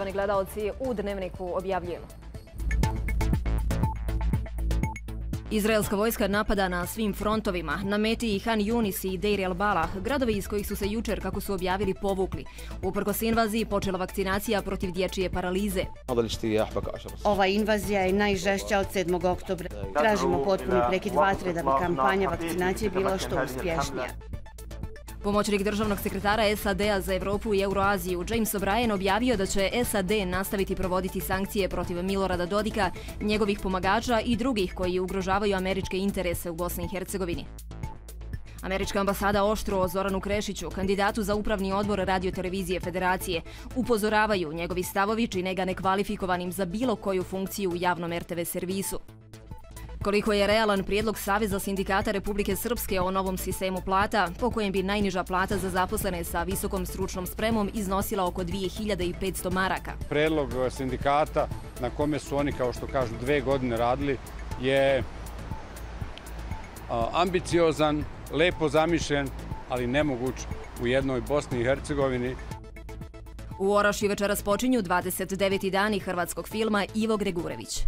poštovani gledaoci, u Dnevniku objavljujemo. Izraelska vojska napada na svim frontovima. Na meti i Han Yunis i Deir el-Balah, gradovi iz kojih su se jučer, kako su objavili, povukli. Uprkos invaziji počela vakcinacija protiv dječje paralize. Ova invazija je najžešća od 7. oktobra. Tražimo potpuni prekid vatre da bi kampanja vakcinacije bila što uspješnija. Pomoćnik državnog sekretara SAD-a za Evropu i Euroaziju James O'Brien objavio da će SAD nastaviti provoditi sankcije protiv Milorada Dodika, njegovih pomagača i drugih koji ugrožavaju američke interese u Bosni i Hercegovini. Američka ambasada oštro o Zoranu Krešiću, kandidatu za upravni odbor Radiotelevizije Federacije, upozoravaju njegovi stavovi čine ga nekvalifikovanim za bilo koju funkciju u javnom RTV servisu. Koliko je realan prijedlog Saveza sindikata Republike Srpske o novom sistemu plata, po kojem bi najniža plata za zaposlene sa visokom stručnom spremom iznosila oko 2500 maraka. Prijedlog sindikata na kome su oni, kao što kažu, 2 godine radili je ambiciozan, lepo zamišljen, ali nemoguć u jednoj Bosni i Hercegovini. U Orašju večeras počinju 29. dani hrvatskog filma Ivo Gregurević.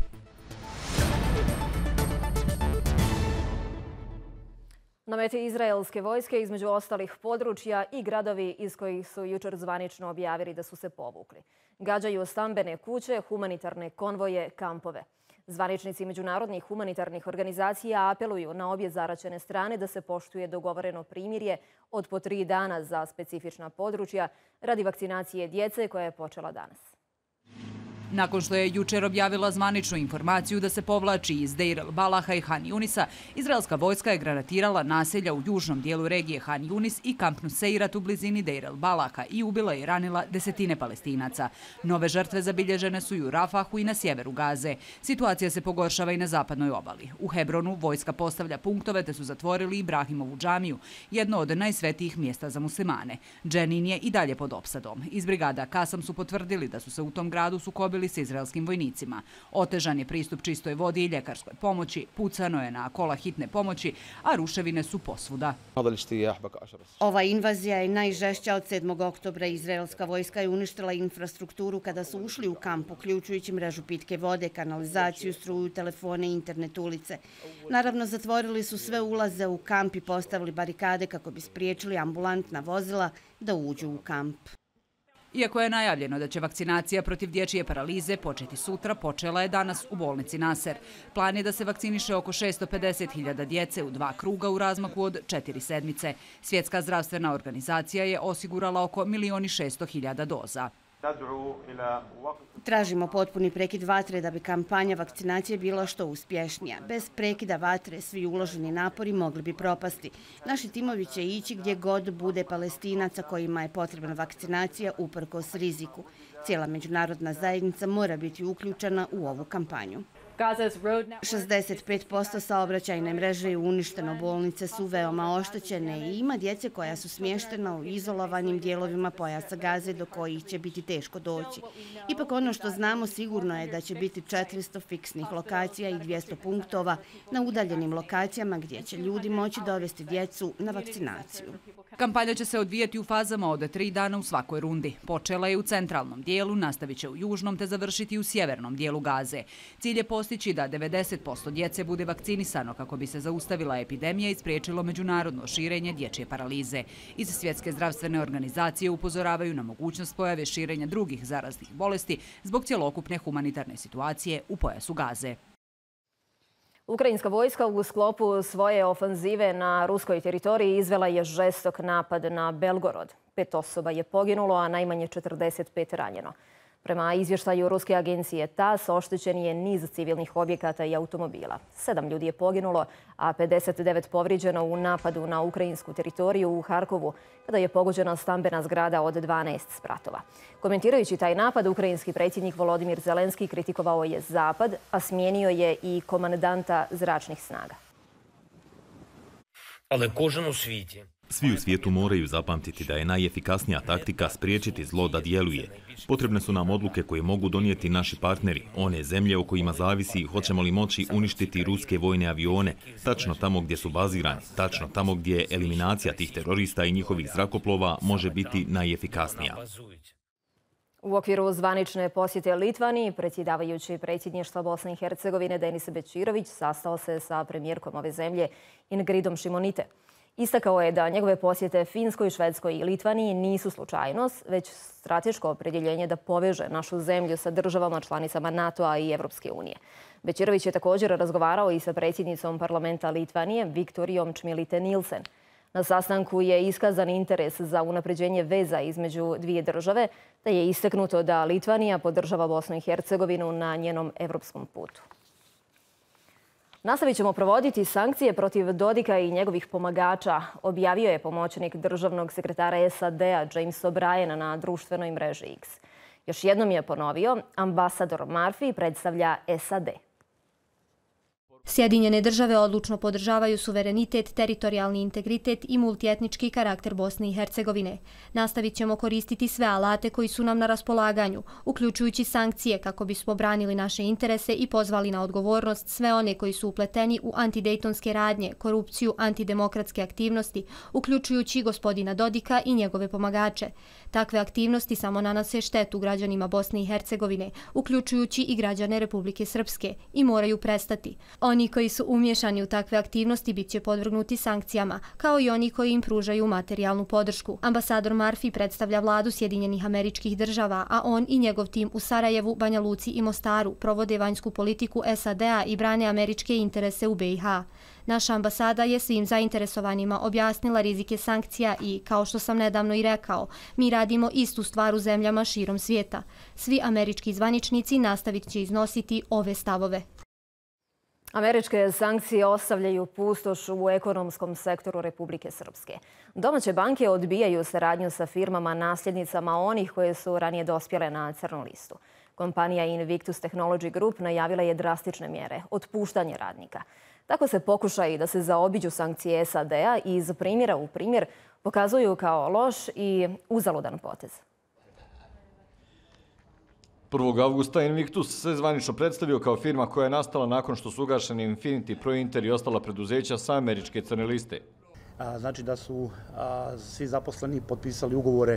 Na meti izraelske vojske, između ostalih područja i gradovi iz kojih su jučer zvanično objavili da su se povukli. Gađaju stambene kuće, humanitarne konvoje, kampove. Zvaničnici međunarodnih humanitarnih organizacija apeluju na obje zaraćene strane da se poštuje dogovoreno primirje od po 3 dana za specifična područja radi vakcinacije djece koja je počela danas. Nakon što je jučer objavila zvaničnu informaciju da se povlači iz Deir el-Balaha i Han Yunisa, izraelska vojska je granatirala naselja u južnom dijelu regije Han Yunis i kamp Nuseirat u blizini Deir el-Balaha i ubila i ranila desetine Palestinaca. Nove žrtve zabilježene su i u Rafahu i na sjeveru Gaze. Situacija se pogoršava i na zapadnoj obali. U Hebronu vojska postavlja punktove te su zatvorili Ibrahimovu džamiju, jedno od najsvetijih mjesta za muslimane. Dženin je i dalje pod opsadom. Iz brigada Kasam su potvrdili da su se u tom gradu sukobili s izraelskim vojnicima. Otežan je pristup čistoj vodi i ljekarskoj pomoći, pucano je na kola hitne pomoći, a ruševine su posvuda. Ova invazija je najžešća od 7. oktobra. Izraelska vojska je uništila infrastrukturu kada su ušli u kamp, uključujući mrežu pitke vode, kanalizaciju, struju, telefone i internet ulice. Naravno, zatvorili su sve ulaze u kamp i postavili barikade kako bi spriječili ambulantna vozila da uđu u kamp. Iako je najavljeno da će vakcinacija protiv dječje paralize početi sutra, počela je danas u bolnici Naser. Plan je da se vakciniše oko 650.000 djece u 2 kruga u razmaku od 4 sedmice. Svjetska zdravstvena organizacija je osigurala oko 1.600.000 doza. Tražimo potpuni prekid vatre da bi kampanja vakcinacije bila što uspješnija. Bez prekida vatre svi uloženi napori mogli bi propasti. Naši timovi će ići gdje god bude Palestinaca kojima je potrebna vakcinacija uprkos riziku. Cijela međunarodna zajednica mora biti uključena u ovu kampanju. 65% saobraćajne mreže je uništeno, bolnice su veoma oštećene i ima djece koja su smještena u izolovanim dijelovima pojasa Gaze do kojih će biti teško doći. Ipak ono što znamo sigurno je da će biti 400 fiksnih lokacija i 200 punktova na udaljenim lokacijama gdje će ljudi moći dovesti djecu na vakcinaciju. Kampanja će se odvijati u fazama od 3 dana u svakoj rundi. Počela je u centralnom dijelu, nastavit će u južnom te završiti u sjevernom dijelu Gaze. Cilj je postići da 90% djece bude vakcinisano kako bi se zaustavila epidemija i spriječilo međunarodno širenje dječje paralize. Iz Svjetske zdravstvene organizacije upozoravaju na mogućnost pojave širenja drugih zaraznih bolesti zbog cjelokupne humanitarne situacije u pojasu Gaze. Ukrajinska vojska u sklopu svoje ofanzive na ruskoj teritoriji izvela je žestok napad na Belgorod. 5 osoba je poginulo, a najmanje 45 ranjeno. Prema izvještaju ruske agencije TASS oštećen je niz civilnih objekata i automobila. 7 ljudi je poginulo, a 59 povrijeđeno u napadu na ukrajinsku teritoriju u Harkovu, kada je pogođena stambena zgrada od 12 spratova. Komentirajući taj napad, ukrajinski predsjednik Volodimir Zelenski kritikovao je Zapad, a smijenio je i komandanta zračnih snaga. Svi u svijetu moraju zapamtiti da je najefikasnija taktika spriječiti zlo da djeluje. Potrebne su nam odluke koje mogu donijeti naši partneri, one zemlje o kojima zavisi hoćemo li moći uništiti ruske vojne avione, tačno tamo gdje su bazirani, tačno tamo gdje eliminacija tih terorista i njihovih zrakoplova može biti najefikasnija. U okviru zvanične posjete Litvaniji, predsjedavajući predsjedništva Bosne i Hercegovine Denis Bećirović sastao se sa premijerkom ove zemlje Ingridom Šimonite. Istakao je da njegove posjete Finskoj, Švedskoj i Litvaniji nisu slučajnost, već strateško opredjeljenje da poveže našu zemlju sa državama članicama NATO-a i Evropske unije. Bećirović je također razgovarao i sa predsjednicom parlamenta Litvanije Viktorijom Čmilite-Nilsen. Na sastanku je iskazan interes za unapređenje veza između dvije države, te je istaknuto da Litvanija podržava Bosnu i Hercegovinu na njenom evropskom putu. Nastavit ćemo provoditi sankcije protiv Dodika i njegovih pomagača, objavio je pomoćnik državnog sekretara SAD-a James O'Brien na društvenoj mreži X. Još jednom je ponovio, ambasador Murphy predstavlja SAD. Sjedinjene države odlučno podržavaju suverenitet, teritorijalni integritet i multietnički karakter Bosne i Hercegovine. Nastavit ćemo koristiti sve alate koji su nam na raspolaganju, uključujući sankcije kako bismo branili naše interese i pozvali na odgovornost sve one koji su upleteni u antidejtonske radnje, korupciju, antidemokratske aktivnosti, uključujući gospodina Dodika i njegove pomagače. Takve aktivnosti samo nanose štetu građanima Bosne i Hercegovine, uključujući i građane Republike Srpske, i moraju prestati. Oni koji su umješani u takve aktivnosti bit će podvrgnuti sankcijama, kao i oni koji im pružaju materijalnu podršku. Ambasador Murphy predstavlja vladu Sjedinjenih Američkih Država, a on i njegov tim u Sarajevu, Banja Luci i Mostaru provode vanjsku politiku SAD-a i brane američke interese u BiH. Naša ambasada je svim zainteresovanima objasnila rizike sankcija i, kao što sam nedavno i rekao, mi radimo istu stvar u zemljama širom svijeta. Svi američki zvaničnici nastavit će iznositi ove stavove. Američke sankcije ostavljaju pustoš u ekonomskom sektoru Republike Srpske. Domaće banke odbijaju saradnju sa firmama nasljednicama onih koje su ranije dospjele na crnu listu. Kompanija Invictus Technology Group najavila je drastične mjere, otpuštanje radnika. Tako se pokušaji da se zaobiđu sankcije SAD-a iz primjera u primjer pokazuju kao loš i uzaludan potez. 1. avgusta Invictus se zvanično predstavio kao firma koja je nastala nakon što su ugašeni Infinity, Prointer i ostala preduzeća sa američke crne liste. Znači da su svi zaposleni potpisali ugovore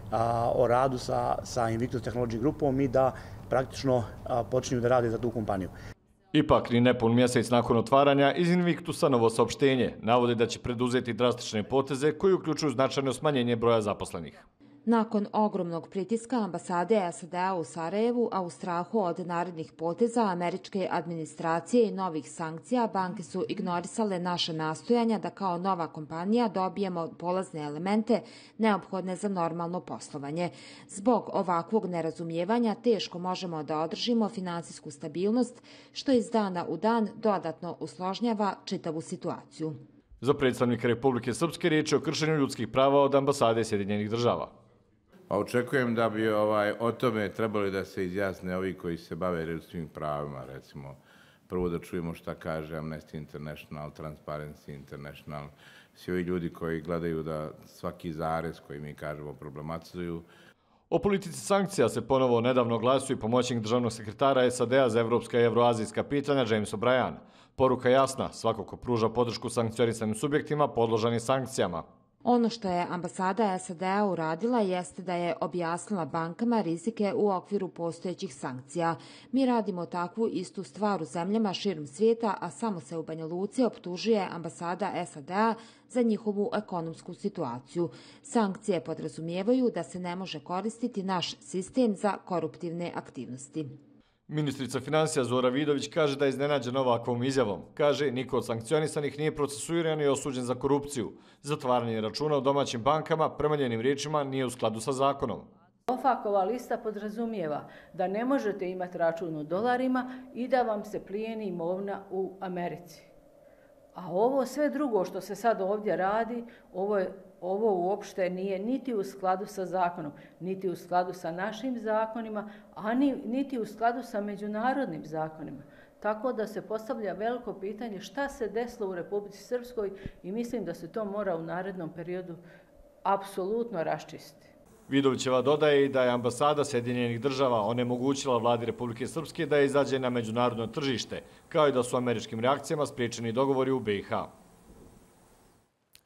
o radu sa Invictus Technology Groupom i da praktično počinju da rade za tu kompaniju. Ipak, ni nepun mjesec nakon otvaranja, iz Invictusa novo saopštenje navode da će preduzeti drastične poteze koji uključuju značajno smanjenje broja zaposlenih. Nakon ogromnog pritiska ambasade SAD-a u Sarajevu, a u strahu od narednih poteza američke administracije i novih sankcija, banke su ignorisale naše nastojanja da kao nova kompanija dobijemo polazne elemente neophodne za normalno poslovanje. Zbog ovakvog nerazumijevanja teško možemo da održimo finansijsku stabilnost, što iz dana u dan dodatno usložnjava čitavu situaciju. Za predstavnika Republike Srpske riječ je o kršenju ljudskih prava od ambasade Sjedinjenih Država. Očekujem da bi o tome trebali da se izjasne ovi koji se bave ljudskim pravima, recimo. Prvo da čujemo šta kaže Amnesty International, Transparency International, svi ovi ljudi koji gledaju da svaki zarez koji mi kažemo problematizuju. O politici sankcija se ponovo nedavno oglasio i pomoćnik državnog sekretara SAD-a za evropska i evroazijska pitanja James O'Brien. Poruka jasna, svako ko pruža podršku sankcionisanim subjektima podložan je sankcijama. Ono što je ambasada SAD-a uradila jeste da je objasnila bankama rizike u okviru postojećih sankcija. Mi radimo takvu istu stvar u zemljama širom svijeta, a samo se u Banja Luci optužuje ambasada SAD-a za njihovu ekonomsku situaciju. Sankcije podrazumijevaju da se ne može koristiti naš sistem za koruptivne aktivnosti. Ministrica financija Zora Vidović kaže da je iznenađena ovakvom izjavom. Kaže, niko od sankcionisanih nije procesuiran i osuđen za korupciju. Zatvaranje računa u domaćim bankama, prema njenim riječima, nije u skladu sa zakonom. OFAC-ova lista podrazumijeva da ne možete imati račun u dolarima i da vam se plijeni imovina u Americi. A ovo sve drugo što se sad ovdje radi, ovo uopšte nije niti u skladu sa zakonom, niti u skladu sa našim zakonima, a niti u skladu sa međunarodnim zakonima. Tako da se postavlja veliko pitanje šta se desilo u Republici Srpskoj i mislim da se to mora u narednom periodu apsolutno raščistiti. Vidovićeva dodaje i da je ambasada Sjedinjenih Država onemogućila vladi Republike Srpske da izađe na međunarodno tržište, kao i da su američkim reakcijama spriječeni dogovori u BiH.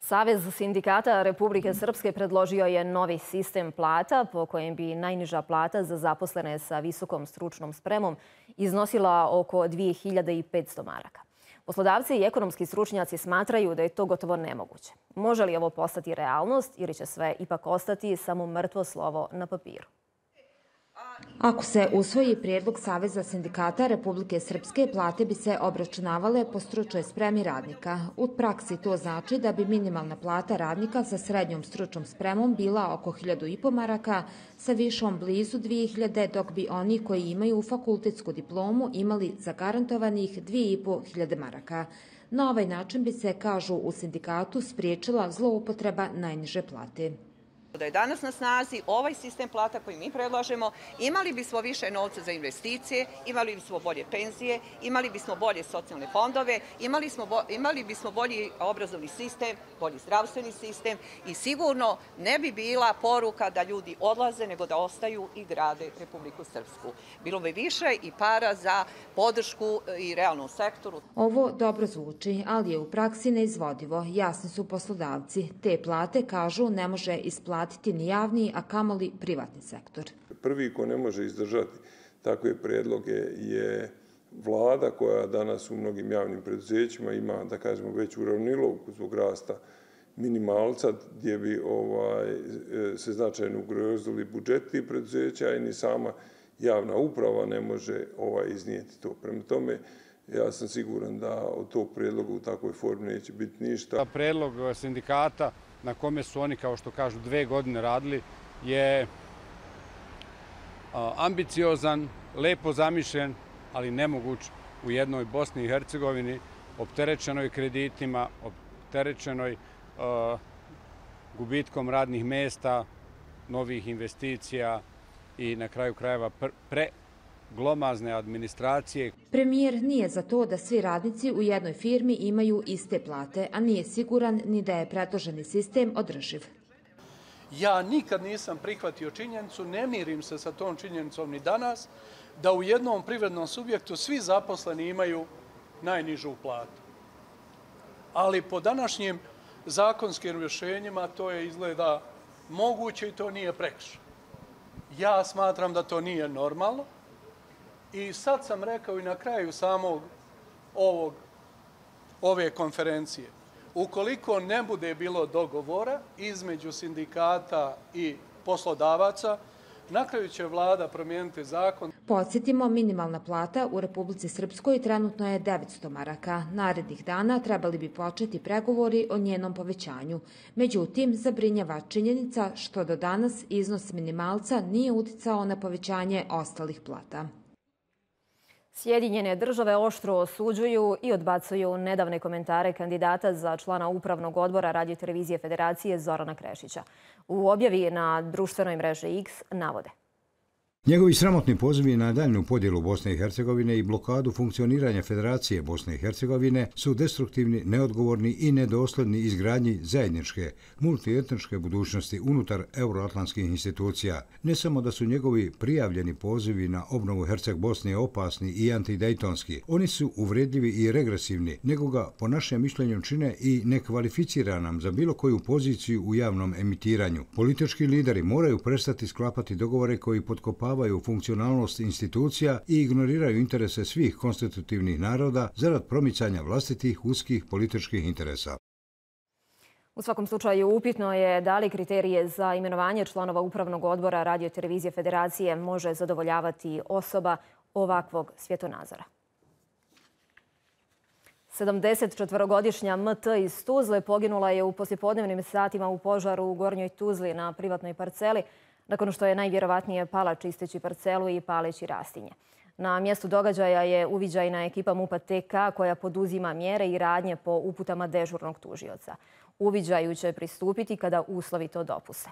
Savez sindikata Republike Srpske predložio je novi sistem plata po kojem bi najniža plata za zaposlene sa visokom stručnom spremom iznosila oko 2500 maraka. Poslodavci i ekonomski stručnjaci smatraju da je to gotovo nemoguće. Može li ovo postati realnost ili će sve ipak ostati samo mrtvo slovo na papiru? Ako se usvoji prijedlog Saveza sindikata Republike Srpske, plate bi se obračunavale po stručnoj spremi radnika. U praksi to znači da bi minimalna plata radnika sa srednjom stručnom spremom bila oko 1500 maraka, sa višom blizu 2000, dok bi oni koji imaju fakultetsku diplomu imali zagarantovanih 2500 maraka. Na ovaj način bi se, kažu u sindikatu, spriječila zloupotreba najniže plate. Da je danas na snazi ovaj sistem plata koji mi predlažemo, imali bismo više novca za investicije, imali bismo bolje penzije, imali bismo bolje socijalne fondove, imali bismo bolji obrazovni sistem, bolji zdravstveni sistem i sigurno ne bi bila poruka da ljudi odlaze, nego da ostaju i grade Republiku Srpsku. Bilo bi više i para za podršku i realnom sektoru. Ovo dobro zvuči, ali je u praksi neizvodivo. Jasni su poslodavci. Te plate, kažu, ne može isplatiti ni javni, a kamoli privatni sektor. Prvi ko ne može izdržati takve predloge je vlada koja danas u mnogim javnim preduzećima ima, da kažemo, već uravnilovku zbog rasta minimalca gdje bi se značajno ugrozili budžeti preduzeća i ni sama javna uprava ne može iznijeti to. Prema tome, ja sam siguran da od tog predloga u takvoj formi neće biti ništa. Predlog sindikata na kome su oni, kao što kažu, 2 godine radili, je ambiciozan, lepo zamišljen, ali nemoguć u jednoj Bosni i Hercegovini, opterećenoj kreditima, opterećenoj gubitkom radnih mesta, novih investicija i na kraju krajeva glomazne administracije. Premijer nije za to da svi radnici u jednoj firmi imaju iste plate, a nije siguran ni da je predloženi sistem održiv. Ja nikad nisam prihvatio činjenicu, ne mirim se sa tom činjenicom ni danas, da u jednom privrednom subjektu svi zaposleni imaju najnižu platu. Ali po današnjim zakonskim rješenjima to je izgleda moguće i to nije prekršaj. Ja smatram da to nije normalno. I sad sam rekao i na kraju samog ove konferencije, ukoliko ne bude bilo dogovora između sindikata i poslodavaca, na kraju će vlada promijeniti zakon. Podsjetimo, minimalna plata u Republici Srpskoj trenutno je 900 maraka. Narednih dana trebali bi početi pregovori o njenom povećanju. Međutim, zabrinjava činjenica što do danas iznos minimalca nije uticao na povećanje ostalih plata. Sjedinjene države oštro osuđuju i odbacuju nedavne komentare kandidata za člana Upravnog odbora Radio-televizije Federacije Zorana Krešića. U objavi na društvenoj mreži X navode: Njegovi sramotni pozivi na daljnju podjelu Bosne i Hercegovine i blokadu funkcioniranja Federacije Bosne i Hercegovine su destruktivni, neodgovorni i nedosledni izgradnji zajedničke, multietničke budućnosti unutar euroatlantskih institucija. Ne samo da su njegovi prijavljeni pozivi na obnovu Herceg Bosne opasni i antidejtonski, oni su uvredljivi i regresivni, nego ga po našem mišljenju čine i ne kvalificira nam za bilo koju poziciju u javnom emitiranju. Politički lideri moraju prestati sklapati dogovore koji potkopavaju funkcionalnost institucija i ignoriraju interese svih konstitutivnih naroda zarad promicanja vlastitih uskih političkih interesa. U svakom slučaju upitno je da li kriterije za imenovanje članova Upravnog odbora Radio-televizije Federacije može zadovoljavati osoba ovakvog svjetonazora. 74-godišnja MT iz Tuzle poginula je u poslijepodnevnim satima u požaru u Gornjoj Tuzli na privatnoj parceli, nakon što je najvjerovatnije pala čisteći parcelu i paleći rastinje. Na mjestu događaja je uviđajna ekipa MUP-a TK koja poduzima mjere i radnje po uputama dežurnog tužioca. Uviđaju će pristupiti kada uslovi to dopuste.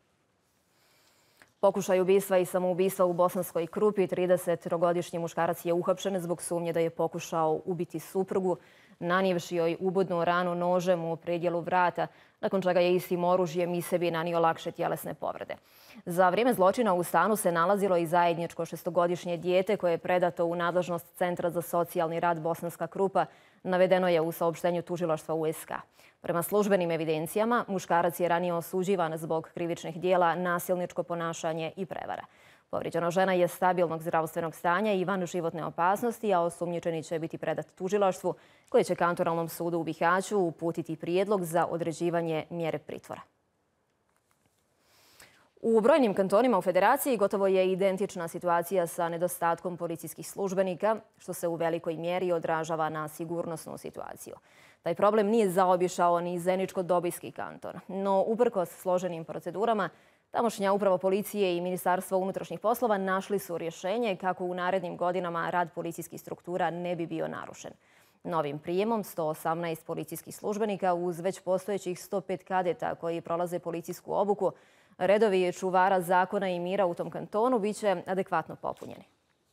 Pokušaj ubistva i samoubistva u Bosanskoj Krupi, 30-godišnji muškarac je uhapšen zbog sumnje da je pokušao ubiti suprugu. nanijevši joj ubodnu ranu nožem u predjelu vrata, nakon čega je istim oružjem i sebi nanio lakše tjelesne povrede. Za vrijeme zločina u stanu se nalazilo i zajedničko 6-godišnje dijete koje je predato u nadležnost Centra za socijalni rad Bosanska Krupa, navedeno je u saopštenju tužilaštva USK. Prema službenim evidencijama, muškarac je ranije osuđivan zbog krivičnih dijela, nasilničko ponašanje i prevara. Povrijeđena žena je stabilnog zdravstvenog stanja i van životne opasnosti, a osumnjičeni će biti predat tužilaštvu koje će kantonalnom sudu u Bihaću uputiti prijedlog za određivanje mjere pritvora. U brojnim kantonima u Federaciji gotovo je identična situacija sa nedostatkom policijskih službenika, što se u velikoj mjeri odražava na sigurnosnu situaciju. Taj problem nije zaobišao ni Zeničko-Dobojski kanton, no uprkos složenim procedurama, tamošnja uprava policije i Ministarstvo unutrašnjih poslova našli su rješenje kako u narednim godinama rad policijskih struktura ne bi bio narušen. Novim prijemom 118 policijskih službenika uz već postojećih 105 kadeta koji prolaze policijsku obuku, redovi čuvara zakona i mira u tom kantonu biće adekvatno popunjeni.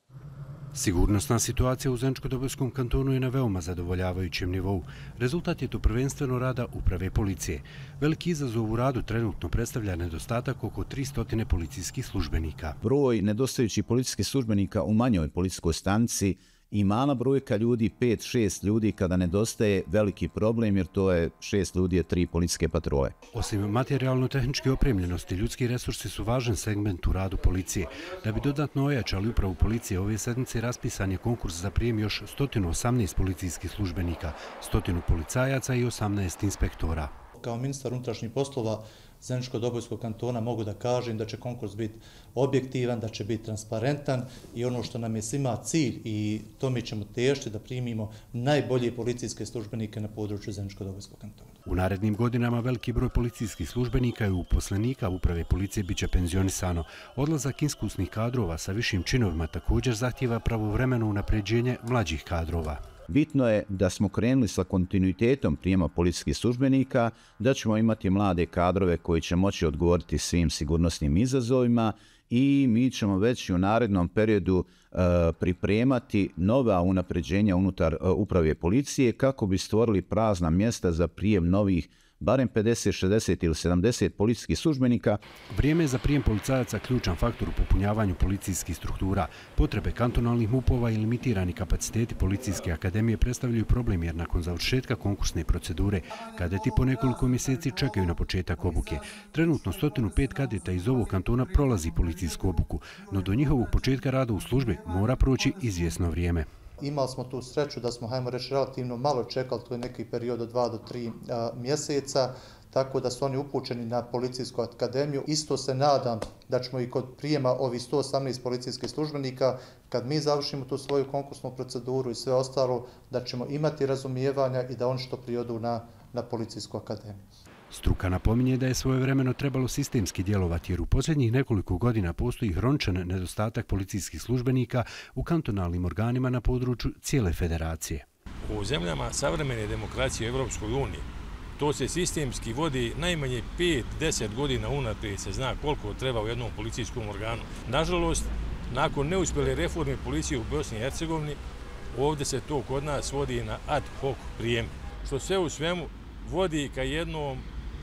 Sigurnosna situacija u Zeničko-Dobojskom kantonu je na veoma zadovoljavajućem nivou. Rezultat je to prvenstveno rada uprave policije. Veliki izazov u radu trenutno predstavlja nedostatak oko 300 policijskih službenika. Broj nedostajućih policijskih službenika u manjoj policijskoj stanici i mala brojka ljudi, 5-6 ljudi, kada nedostaje veliki problem, jer to je 6 ljudi je 3 policijske patrole. Osim materijalno-tehničke opremljenosti, ljudski resursi su važan segment u radu policije. Da bi dodatno ojačali upravu policije, ove sedmice raspisan je konkurs za prijem još 118 policijskih službenika, 100 policajaca i 18 inspektora. Kao ministar unutrašnjih poslova Zeničko-Dobojskog kantona mogu da kažem da će konkurs biti objektivan, da će biti transparentan i ono što nam je svima cilj i tome ćemo težiti da primimo najbolje policijske službenike na području Zeničko-Dobojskog kantona. U narednim godinama veliki broj policijskih službenika i uposlenika uprave policije biće penzionisano. Odlazak iskusnih kadrova sa višim činovima također zahtijeva pravovremeno unapređenje mlađih kadrova. Bitno je da smo krenuli sa kontinuitetom prijema policijskih službenika, da ćemo imati mlade kadrove koji će moći odgovoriti svim sigurnosnim izazovima i mi ćemo već u narednom periodu pripremati nova unapređenja unutar uprave policije kako bi stvorili prazna mjesta za prijem novih barem 50, 60 ili 70 policijskih službenika. Vrijeme je za prijem policajaca ključan faktor u popunjavanju policijskih struktura. Potrebe kantonalnih MUP-ova i limitirani kapaciteti policijske akademije predstavljaju problem jer nakon završetka konkursne procedure kadeti po nekoliko mjeseci čekaju na početak obuke. Trenutno 105 kadeta iz ovog kantona prolazi policijsku obuku, no do njihovog početka rada u službi mora proći izvjesno vrijeme. Imali smo tu sreću da smo, hajmo reći, relativno malo čekali, to je neki period od 2 do 3 mjeseca, tako da su oni upućeni na policijsku akademiju. Isto se nadam da ćemo i kod prijema ovih 118 policijskih službenika, kad mi završimo tu svoju konkursnu proceduru i sve ostalo, da ćemo imati razumijevanja i da oni što prije odu na policijsku akademiju. Struka napominje da je svojevremeno trebalo sistemski djelovati jer u posljednjih nekoliko godina postoji hroničan nedostatak policijskih službenika u kantonalnim organima na području cijele federacije. U zemljama savremene demokracije u Evropskoj uniji to se sistemski vodi najmanje 5-10 godina unaprijed, se zna koliko treba u jednom policijskom organu. Nažalost, nakon neuspjele reforme policije u Bosni i Hercegovini, ovdje se to kod nas vodi na ad hoc prijem, što sve u svemu vodi ka jednom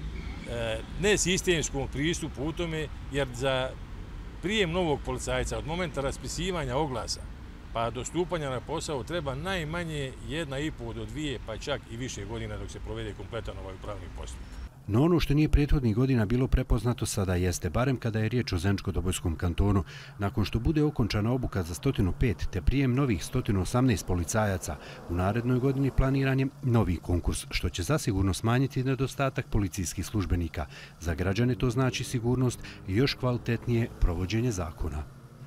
nesistemskom pristupu u tome, jer za prijem novog policajca od momenta raspisivanja oglasa pa do stupanja na posao treba najmanje 1,5 do 2, pa čak i više godina dok se provede kompletan ovaj upravni postupak. No ono što nije prethodnih godina bilo prepoznato sada jeste, barem kada je riječ o Zeničko-Dobojskom kantonu, nakon što bude okončana obuka za 105 te prijem novih 118 policajaca, u narednoj godini planiran je novi konkurs, što će zasigurno smanjiti nedostatak policijskih službenika. Za građane to znači sigurnost i još kvalitetnije provođenje zakona.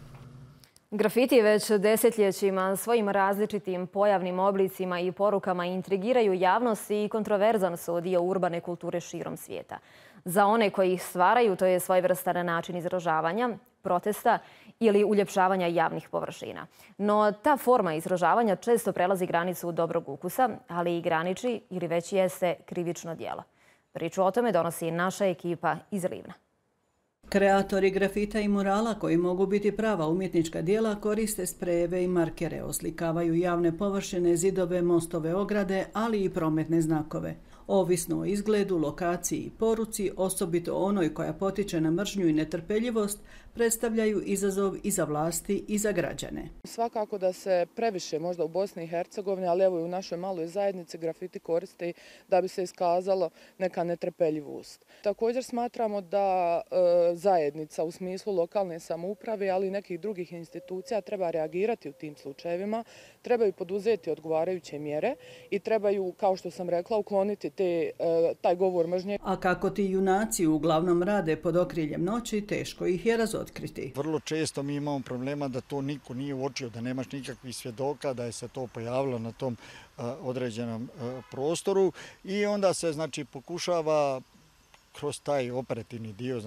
Grafiti već desetljećima svojim različitim pojavnim oblicima i porukama intrigiraju javnost i kontroverzan su dio urbane kulture širom svijeta. Za one koji ih stvaraju to je svojevrstan način izražavanja, protesta ili uljepšavanja javnih površina. No ta forma izražavanja često prelazi granicu dobrog ukusa, ali i graniči ili već jeste krivično djelo. Priču o tome donosi naša ekipa iz Livna. Kreatori grafita i murala, koji mogu biti prava umjetnička dijela, koriste sprejeve i markere, oslikavaju javne površine, zidove, mostove, ograde, ali i prometne znakove. Ovisno o izgledu, lokaciji i poruci, osobito onoj koja potiče na mržnju i netrpeljivost, predstavljaju izazov i za vlasti i za građane. Svakako da se previše možda u Bosni i Hercegovini, ali evo i u našoj maloj zajednici grafiti koriste da bi se iskazalo neka netrpeljivost. Također smatramo da zajednica u smislu lokalne samouprave, ali i nekih drugih institucija treba reagirati u tim slučajevima, trebaju poduzeti odgovarajuće mjere i trebaju, kao što sam rekla, ukloniti taj govor mržnje. A kako ti junaci uglavnom rade pod okriljem noći, teško ih je razotkriti. Vrlo često mi imamo problema da to niko nije uočio, da nemaš nikakvih svjedoka, da je se to pojavilo na tom određenom prostoru i onda se pokušava kroz taj operativni dio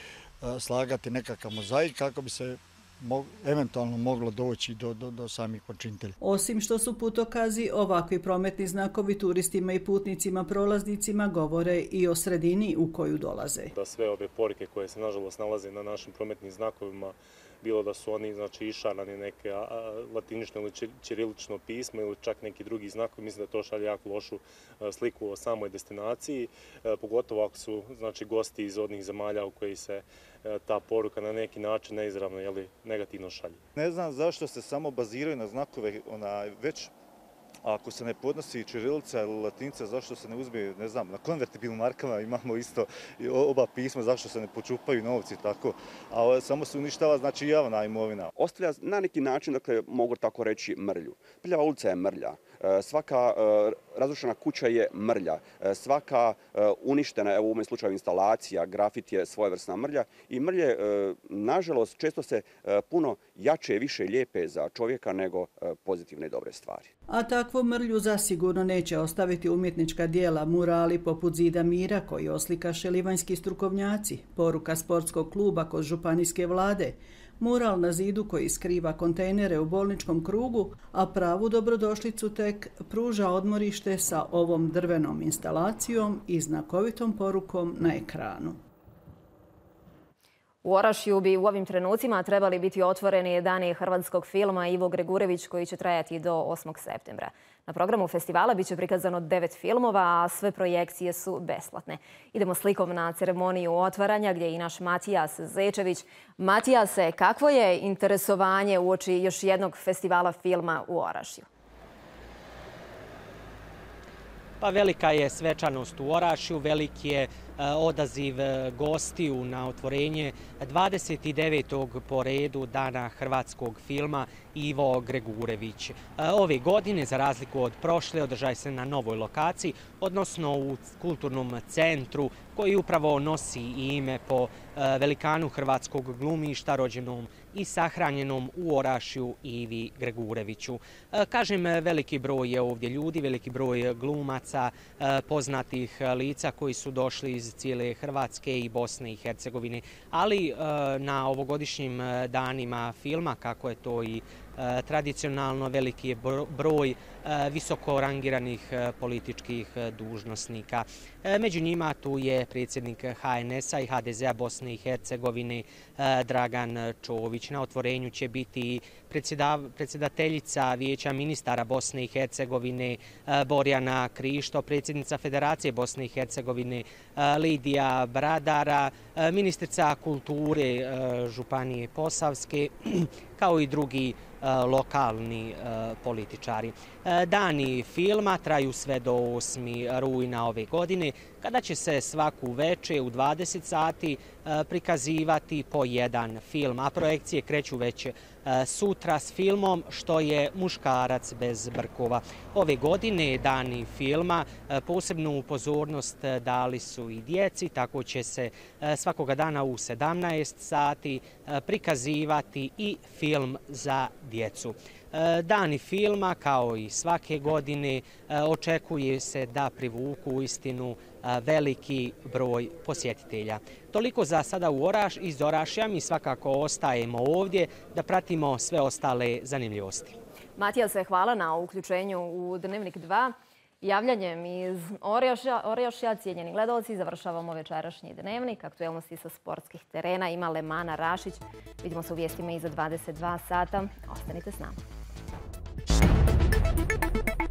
slagati nekakav mozaik kako bi se eventualno moglo doći do samih počinitelja. Osim što su putokazi, ovakvi prometni znakovi turistima i putnicima prolaznicima govore i o sredini u koju dolaze. Da sve ove poruke koje se nažalost nalaze na našim prometnim znakovima, bilo da su oni išarani neke latinično ili ćirilično pismo ili čak neki drugi znakovi, mislim da to šalje jako lošu sliku o samoj destinaciji, pogotovo ako su gosti iz odnih zemalja u koji se ta poruka na neki način neizravno negativno šalje. Ne znam zašto se samo baziraju na znakove, već ako se ne podnosi ćirilica ili latinica, zašto se ne uzme, ne znam, na konvertibilnim markama imamo isto oba pisma, zašto se ne počupaju novci tako, a samo se uništava javna imovina. Ostavlja na neki način, mogu tako reći, mrlju. Prljava ulica je mrlja, svaka razrušena kuća je mrlja, svaka uništena, evo u ovom slučaju instalacija, grafit je svojevrsna mrlja i mrlje, nažalost, često se puno jače i više lijepe za čovjeka nego pozitivne i dobre stvari. A takvu mrlju zasigurno neće ostaviti umjetnička dijela, murali poput Zida mira koji oslikaše livanjski strukovnjaci, poruka sportskog kluba kod županijske vlade, mural na zidu koji skriva kontejnere u bolničkom krugu, a pravu dobrodošlicu tek pruža odmorište sa ovom drvenom instalacijom i znakovitom porukom na ekranu. U Orašju bi u ovim trenucima trebali biti otvoreni dani hrvatskog filma Ivo Gregurević koji će trajati do 8. septembra. Na programu festivala biće prikazano 9 filmova, a sve projekcije su besplatne. Idemo slikom na ceremoniju otvaranja gdje je i naš Matijas Zečević. Matijase, kakvo je interesovanje uoči još jednog festivala filma u Orašju? Pa velika je svečanost u Orašju, veliki je odaziv gostiju na otvorenje 29. po redu Dana hrvatskog filma Ivo Gregurević. Ove godine, za razliku od prošle, održaje se na novoj lokaciji, odnosno u kulturnom centru koji upravo nosi ime po velikanu hrvatskog glumišta rođenom i sahranjenom u Orašju Ivi Gregureviću. Kažem, veliki broj je ovdje ljudi, veliki broj glumaca, poznatih lica koji su došli iz cijele Hrvatske i Bosne i Hercegovine, ali na ovogodišnjim danima filma, kako je to i tradicionalno, veliki je broj visoko rangiranih političkih dužnosnika. Među njima tu je predsjednik HNS-a i HDZ-a Bosne i Hercegovine Dragan Čović. Na otvorenju će biti predsjedateljica Vijeća ministara Bosne i Hercegovine Borjana Krišto, predsjednica Federacije Bosne i Hercegovine Lidija Bradara, ministrica kulture Županije Posavske, kao i drugi lokalni političari. Dani filma traju sve do 8. rujna ove godine, kada će se svaku večer u 20 sati prikazivati po jedan film, a projekcije kreću već sutra s filmom Što je muškarac bez brkova. Ove godine dani filma posebnu pozornost dali su i djeci, tako će se svakoga dana u 17 sati prikazivati i film za djecu. Dani filma, kao i svake godine, očekuje se da privuku uistinu veliki broj posjetitelja. Toliko za sada iz Orašja, mi svakako ostajemo ovdje da pratimo sve ostale zanimljivosti. Matijase, hvala na uključenju u Dnevnik 2. javljanjem iz Orjošja, cijenjeni gledalci, završavamo večerašnji dnevnik. Aktuelnosti sa sportskih terena ima Lemana Rašić. Vidimo se u vijestima iza 22 sata. Ostanite s nama.